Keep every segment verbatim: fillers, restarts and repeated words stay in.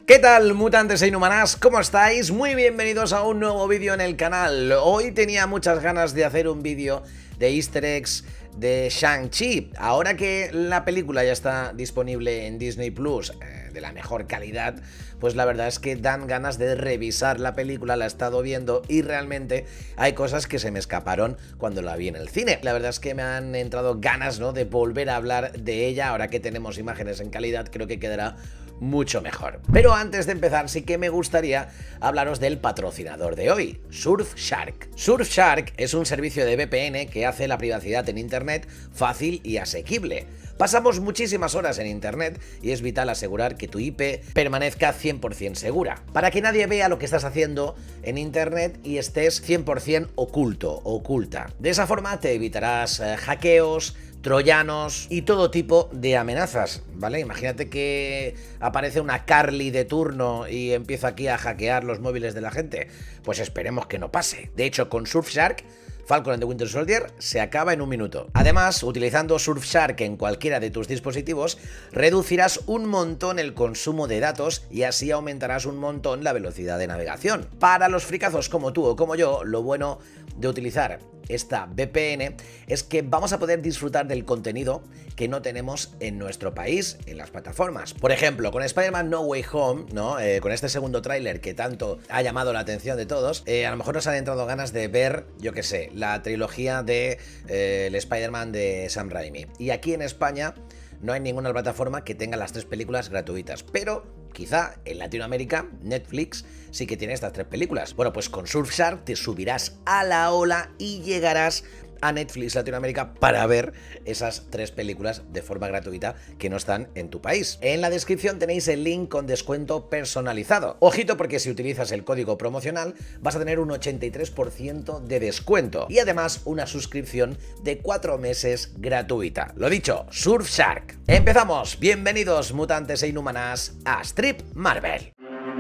¿Qué tal, mutantes e inhumanas? ¿Cómo estáis? Muy bienvenidos a un nuevo vídeo en el canal. Hoy tenía muchas ganas de hacer un vídeo de easter eggs de Shang-Chi. Ahora que la película ya está disponible en Disney Plus, eh, de la mejor calidad, pues la verdad es que dan ganas de revisar la película. La he estado viendo y realmente hay cosas que se me escaparon cuando la vi en el cine. La verdad es que me han entrado ganas, ¿no?, de volver a hablar de ella. Ahora que tenemos imágenes en calidad, creo que quedará mucho mejor. Pero antes de empezar, sí que me gustaría hablaros del patrocinador de hoy, Surfshark. Surfshark es un servicio de V P N que hace la privacidad en internet fácil y asequible. Pasamos muchísimas horas en internet y es vital asegurar que tu I P permanezca cien por cien segura, para que nadie vea lo que estás haciendo en internet y estés cien por cien oculto o oculta. De esa forma te evitarás eh, hackeos, troyanos y todo tipo de amenazas, ¿vale? Imagínate que aparece una Carly de turno y empieza aquí a hackear los móviles de la gente. Pues esperemos que no pase. De hecho, con Surfshark, Falcon and the Winter Soldier se acaba en un minuto. Además, utilizando Surfshark en cualquiera de tus dispositivos, reducirás un montón el consumo de datos y así aumentarás un montón la velocidad de navegación. Para los fricazos como tú o como yo, lo bueno de utilizar esta V P N es que vamos a poder disfrutar del contenido que no tenemos en nuestro país, en las plataformas. Por ejemplo, con Spider-Man No Way Home, ¿no? Eh, con este segundo tráiler que tanto ha llamado la atención de todos, eh, a lo mejor nos han entrado ganas de ver, yo qué sé, la trilogía de eh, el Spider-Man de Sam Raimi. Y aquí en España no hay ninguna plataforma que tenga las tres películas gratuitas, pero quizá en Latinoamérica Netflix sí que tiene estas tres películas. Bueno, pues con Surfshark te subirás a la ola y llegarás a Netflix Latinoamérica para ver esas tres películas de forma gratuita que no están en tu país. En la descripción tenéis el link con descuento personalizado. Ojito, porque si utilizas el código promocional vas a tener un ochenta y tres por ciento de descuento y además una suscripción de cuatro meses gratuita. Lo dicho, Surfshark. Empezamos. Bienvenidos, mutantes e inhumanas, a Strip Marvel.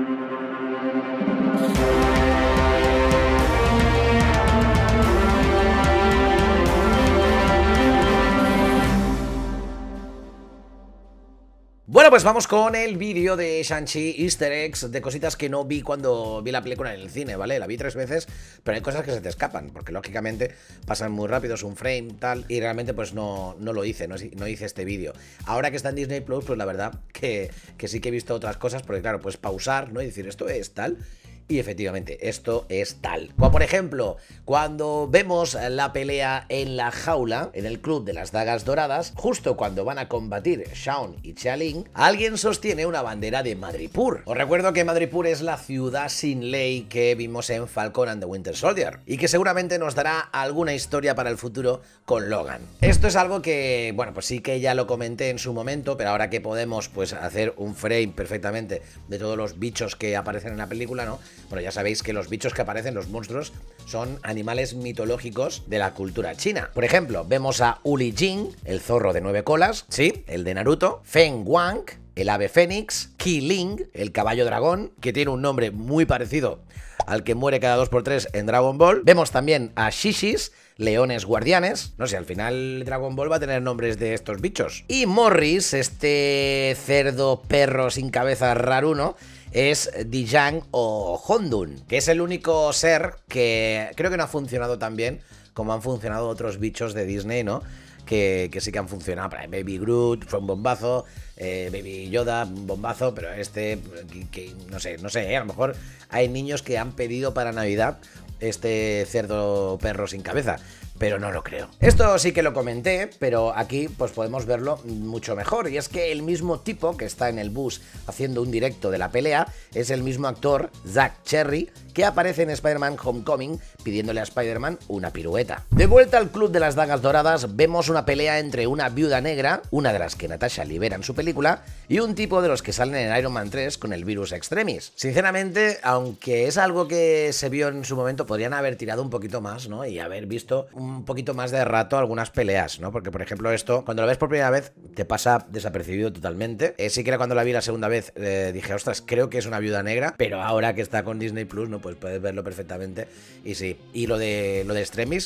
Bueno, pues vamos con el vídeo de Shang-Chi, easter eggs, de cositas que no vi cuando vi la película en el cine, ¿vale? La vi tres veces, pero hay cosas que se te escapan, porque lógicamente pasan muy rápido, es un frame, tal, y realmente pues no, no lo hice, no, no hice este vídeo. Ahora que está en Disney Plus, pues la verdad que, que sí que he visto otras cosas, porque claro, pues pausar, ¿no? Y decir, esto es tal. Y efectivamente, esto es tal. Como por ejemplo, cuando vemos la pelea en la jaula, en el Club de las Dagas Doradas, justo cuando van a combatir Shaun y Xialing, alguien sostiene una bandera de Madripoor. Os recuerdo que Madripoor es la ciudad sin ley que vimos en Falcon and the Winter Soldier, y que seguramente nos dará alguna historia para el futuro con Logan. Esto es algo que, bueno, pues sí que ya lo comenté en su momento, pero ahora que podemos pues hacer un frame perfectamente de todos los bichos que aparecen en la película, ¿no? Bueno, ya sabéis que los bichos que aparecen, los monstruos, son animales mitológicos de la cultura china. Por ejemplo, vemos a Uli Jing, el zorro de nueve colas, sí, el de Naruto, Feng Wang, el ave fénix, Qi Ling, el caballo dragón, que tiene un nombre muy parecido al que muere cada dos por tres en Dragon Ball. Vemos también a Shishis, leones guardianes. No sé, al final Dragon Ball va a tener nombres de estos bichos. Y Morris, este cerdo perro sin cabeza raruno, es Dijang o Hondun, que es el único ser que creo que no ha funcionado tan bien como han funcionado otros bichos de Disney, ¿no? Que, que sí que han funcionado. Baby Groot fue un bombazo, eh, Baby Yoda un bombazo, pero este, que, que, no sé, no sé, ¿eh? A lo mejor hay niños que han pedido para Navidad este cerdo perro sin cabeza, pero no lo creo. Esto sí que lo comenté, pero aquí pues podemos verlo mucho mejor, y es que el mismo tipo que está en el bus haciendo un directo de la pelea es el mismo actor, Zach Cherry, que aparece en Spider-Man Homecoming pidiéndole a Spider-Man una pirueta. De vuelta al Club de las Dagas Doradas, vemos una pelea entre una viuda negra, una de las que Natasha libera en su película, y un tipo de los que salen en Iron Man tres con el virus extremis. Sinceramente, aunque es algo que se vio en su momento, podrían haber tirado un poquito más, ¿no? Y haber visto un poquito más de rato algunas peleas, ¿no? Porque, por ejemplo, esto, cuando lo ves por primera vez, te pasa desapercibido totalmente. Eh, sí que era cuando la vi la segunda vez, eh, dije, ostras, creo que es una viuda negra, pero ahora que está con Disney Plus, ¿no? Pues puedes verlo perfectamente. Y sí, y lo de, lo de extremis,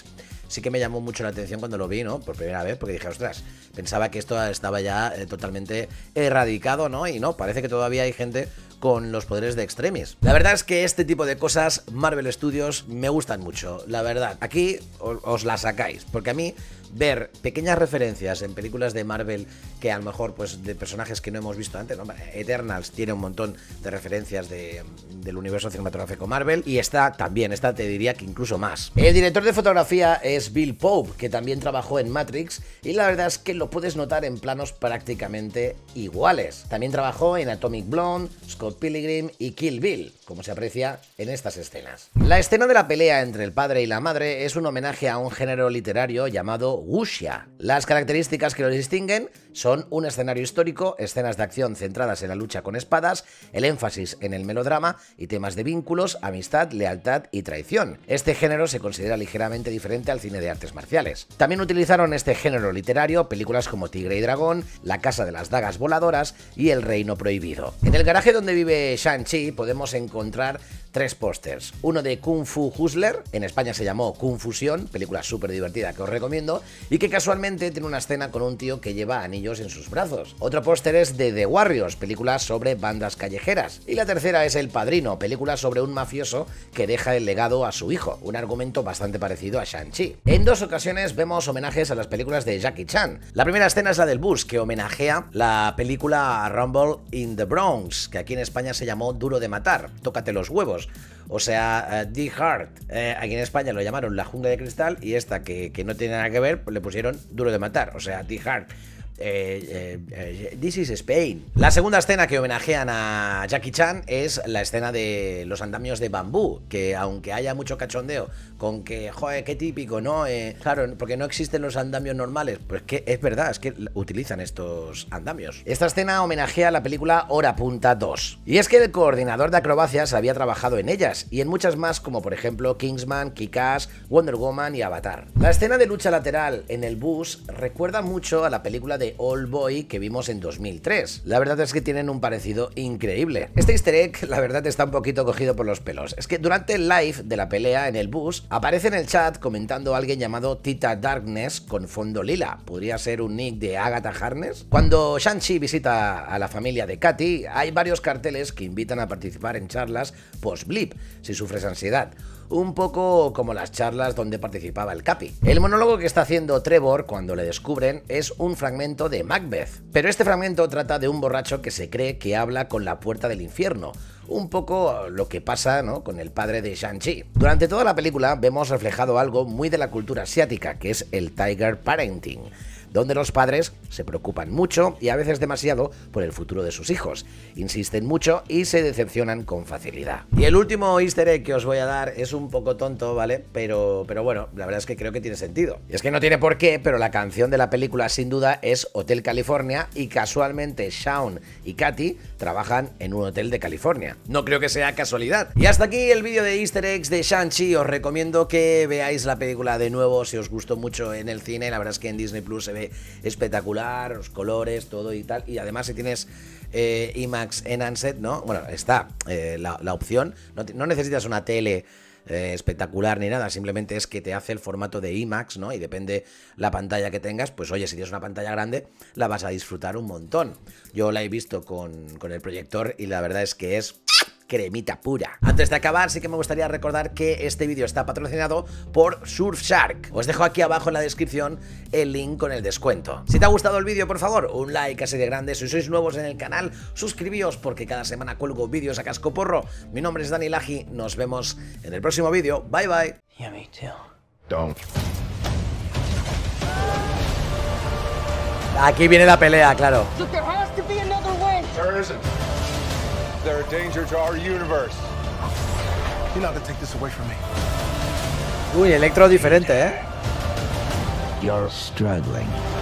sí que me llamó mucho la atención cuando lo vi, ¿no? Por primera vez, porque dije, ostras, pensaba que esto estaba ya eh, totalmente erradicado, ¿no? Y no, parece que todavía hay gente con los poderes de Extremis. La verdad es que este tipo de cosas, Marvel Studios, me gustan mucho, la verdad. Aquí os, os la sacáis, porque a mí ver pequeñas referencias en películas de Marvel que a lo mejor pues de personajes que no hemos visto antes, ¿no? Eternals tiene un montón de referencias de, del universo cinematográfico Marvel, y esta también, esta te diría que incluso más. El director de fotografía es Bill Pope, que también trabajó en Matrix, y la verdad es que lo puedes notar en planos prácticamente iguales. También trabajó en Atomic Blonde, Scott Pilgrim y Kill Bill, como se aprecia en estas escenas. La escena de la pelea entre el padre y la madre es un homenaje a un género literario llamado wuxia. Las características que lo distinguen son un escenario histórico, escenas de acción centradas en la lucha con espadas, el énfasis en el melodrama y temas de vínculos, amistad, lealtad y traición. Este género se considera ligeramente diferente al cine de artes marciales. También utilizaron este género literario películas como Tigre y Dragón, La Casa de las Dagas Voladoras y El Reino Prohibido. En el garaje donde vive Shang-Chi podemos encontrar tres pósters. Uno de Kung Fu Hustler, en España se llamó Kung Fusión, película súper divertida que os recomiendo, y que casualmente tiene una escena con un tío que lleva anillos en sus brazos. Otro póster es de The Warriors, película sobre bandas callejeras. Y la tercera es El Padrino, película sobre un mafioso que deja el legado a su hijo, un argumento bastante parecido a Shang-Chi. En dos ocasiones vemos homenajes a las películas de Jackie Chan. La primera escena es la del bus, que homenajea la película Rumble in the Bronx, que aquí en España se llamó Duro de Matar, tócate los huevos. O sea, uh, Die Hard, eh, aquí en España lo llamaron La Jungla de Cristal, y esta que, que no tiene nada que ver, pues le pusieron Duro de Matar, o sea, Die Hard. Eh, eh, eh, This is Spain. La segunda escena que homenajean a Jackie Chan es la escena de los andamios de bambú, que aunque haya mucho cachondeo con que, joder, qué típico, ¿no? Eh, claro, porque no existen los andamios normales, pues que es verdad, es que utilizan estos andamios. Esta escena homenajea la película Hora Punta dos. Y es que el coordinador de acrobacias había trabajado en ellas, y en muchas más como por ejemplo Kingsman, Kick-Ass, Wonder Woman y Avatar. La escena de lucha lateral en el bus recuerda mucho a la película de Old Boy que vimos en dos mil tres. La verdad es que tienen un parecido increíble. Este easter egg, la verdad, está un poquito cogido por los pelos. Es que durante el live de la pelea en el bus, aparece en el chat comentando a alguien llamado Tita Darkness con fondo lila. ¿Podría ser un nick de Agatha Harkness? Cuando Shang-Chi visita a la familia de Katy, hay varios carteles que invitan a participar en charlas post-blip, si sufres ansiedad. Un poco como las charlas donde participaba el Capi. El monólogo que está haciendo Trevor cuando le descubren es un fragmento de Macbeth, pero este fragmento trata de un borracho que se cree que habla con la puerta del infierno, un poco lo que pasa, ¿no?, con el padre de Shang-Chi. Durante toda la película vemos reflejado algo muy de la cultura asiática, que es el Tiger Parenting, donde los padres se preocupan mucho y a veces demasiado por el futuro de sus hijos, insisten mucho y se decepcionan con facilidad. Y el último easter egg que os voy a dar es un poco tonto, ¿vale? Pero, pero bueno, la verdad es que creo que tiene sentido. Y es que no tiene por qué, pero la canción de la película sin duda es Hotel California, y casualmente Shaun y Katy trabajan en un hotel de California. No creo que sea casualidad. Y hasta aquí el vídeo de easter eggs de Shang-Chi. Os recomiendo que veáis la película de nuevo si os gustó mucho en el cine. La verdad es que en Disney Plus se ve espectacular, los colores, todo y tal, y además si tienes eh, IMAX Enhanced, ¿no? Bueno, está eh, la, la opción, no, no necesitas una tele eh, espectacular ni nada, simplemente es que te hace el formato de IMAX, ¿no? Y depende la pantalla que tengas, pues oye, si tienes una pantalla grande, la vas a disfrutar un montón. Yo la he visto con, con el proyector y la verdad es que es cremita pura. Antes de acabar, sí que me gustaría recordar que este vídeo está patrocinado por Surfshark. Os dejo aquí abajo en la descripción el link con el descuento. Si te ha gustado el vídeo, por favor, un like así de grande. Si sois nuevos en el canal, suscribíos porque cada semana cuelgo vídeos a cascoporro. Mi nombre es Dani Laji, nos vemos en el próximo vídeo. Bye bye. Yeah, me too. Don't. Aquí viene la pelea, claro. Look, there has to be another way. There isn't. They're a danger to our universe. You're not gonna take this away from me. Uy, Electro diferente, ¿eh? You're struggling.